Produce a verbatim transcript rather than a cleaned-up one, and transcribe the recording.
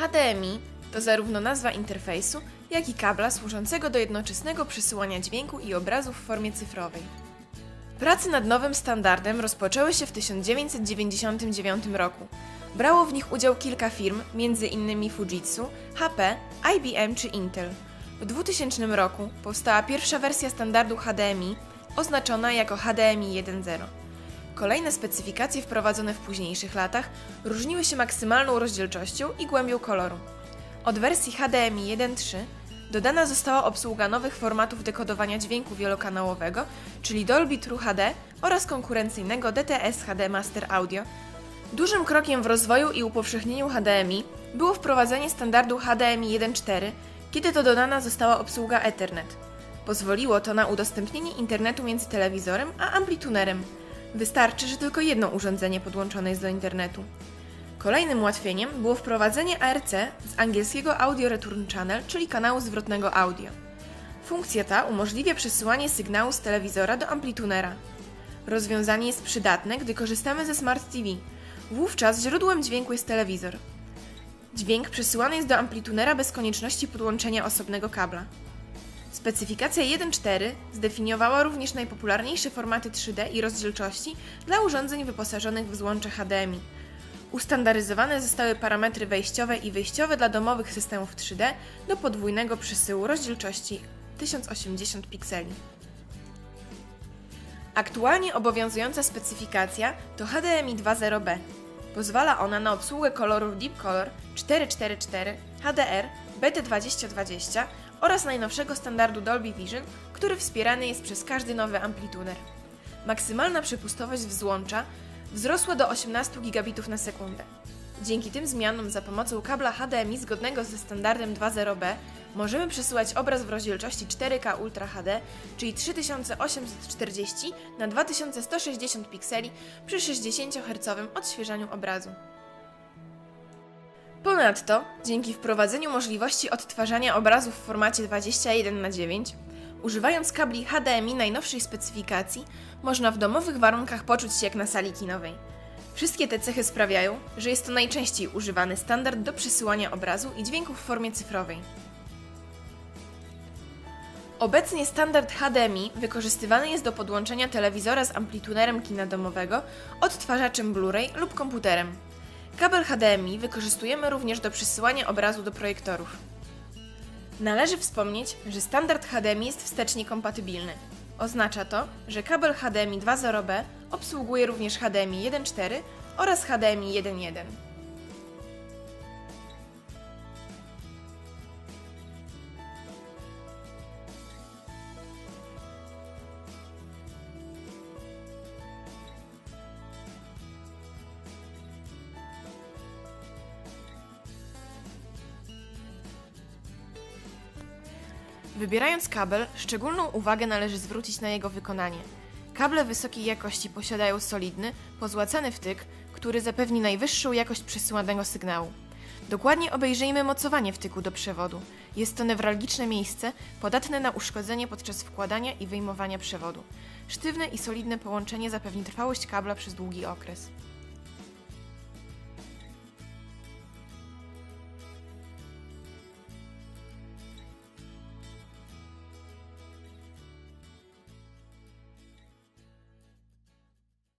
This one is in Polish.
H D M I to zarówno nazwa interfejsu, jak i kabla służącego do jednoczesnego przesyłania dźwięku i obrazu w formie cyfrowej. Prace nad nowym standardem rozpoczęły się w tysiąc dziewięćset dziewięćdziesiątym dziewiątym roku. Brało w nich udział kilka firm, między innymi Fujitsu, H P, I B M czy Intel. W dwutysięcznym roku powstała pierwsza wersja standardu H D M I, oznaczona jako H D M I jeden zero. Kolejne specyfikacje wprowadzone w późniejszych latach różniły się maksymalną rozdzielczością i głębią koloru. Od wersji H D M I jeden trzy dodana została obsługa nowych formatów dekodowania dźwięku wielokanałowego, czyli Dolby True H D oraz konkurencyjnego D T S H D Master Audio. Dużym krokiem w rozwoju i upowszechnieniu H D M I było wprowadzenie standardu H D M I jeden cztery, kiedy to dodana została obsługa Ethernet. Pozwoliło to na udostępnienie internetu między telewizorem a amplitunerem. Wystarczy, że tylko jedno urządzenie podłączone jest do internetu. Kolejnym ułatwieniem było wprowadzenie A R C z angielskiego Audio Return Channel, czyli kanału zwrotnego audio. Funkcja ta umożliwia przesyłanie sygnału z telewizora do amplitunera. Rozwiązanie jest przydatne, gdy korzystamy ze Smart T V. Wówczas źródłem dźwięku jest telewizor. Dźwięk przesyłany jest do amplitunera bez konieczności podłączenia osobnego kabla. Specyfikacja jeden cztery zdefiniowała również najpopularniejsze formaty trzy D i rozdzielczości dla urządzeń wyposażonych w złącze H D M I. Ustandaryzowane zostały parametry wejściowe i wyjściowe dla domowych systemów trzy D do podwójnego przesyłu rozdzielczości tysiąc osiemdziesiąt pikseli. Aktualnie obowiązująca specyfikacja to H D M I dwa zero B. Pozwala ona na obsługę kolorów Deep Color cztery cztery cztery, H D R, B T dwadzieścia dwadzieścia oraz najnowszego standardu Dolby Vision, który wspierany jest przez każdy nowy amplituner. Maksymalna przepustowość wzłącza wzrosła do osiemnaście gigabitów na sekundę. Dzięki tym zmianom za pomocą kabla H D M I zgodnego ze standardem dwa zero B możemy przesyłać obraz w rozdzielczości cztery K Ultra H D, czyli trzy tysiące osiemset czterdzieści na dwa tysiące sto sześćdziesiąt pikseli przy sześćdziesięciohercowym odświeżaniu obrazu. Ponadto, dzięki wprowadzeniu możliwości odtwarzania obrazów w formacie dwadzieścia jeden na dziewięć, używając kabli H D M I najnowszej specyfikacji, można w domowych warunkach poczuć się jak na sali kinowej. Wszystkie te cechy sprawiają, że jest to najczęściej używany standard do przesyłania obrazu i dźwięku w formie cyfrowej. Obecnie standard H D M I wykorzystywany jest do podłączenia telewizora z amplitunerem kina domowego, odtwarzaczem Blu-ray lub komputerem. Kabel H D M I wykorzystujemy również do przesyłania obrazu do projektorów. Należy wspomnieć, że standard H D M I jest wstecznie kompatybilny. Oznacza to, że kabel H D M I dwa zero B obsługuje również H D M I jeden cztery oraz H D M I jeden jeden. Wybierając kabel, szczególną uwagę należy zwrócić na jego wykonanie. Kable wysokiej jakości posiadają solidny, pozłacany wtyk, który zapewni najwyższą jakość przesyłanego sygnału. Dokładnie obejrzyjmy mocowanie wtyku do przewodu. Jest to newralgiczne miejsce, podatne na uszkodzenie podczas wkładania i wyjmowania przewodu. Sztywne i solidne połączenie zapewni trwałość kabla przez długi okres.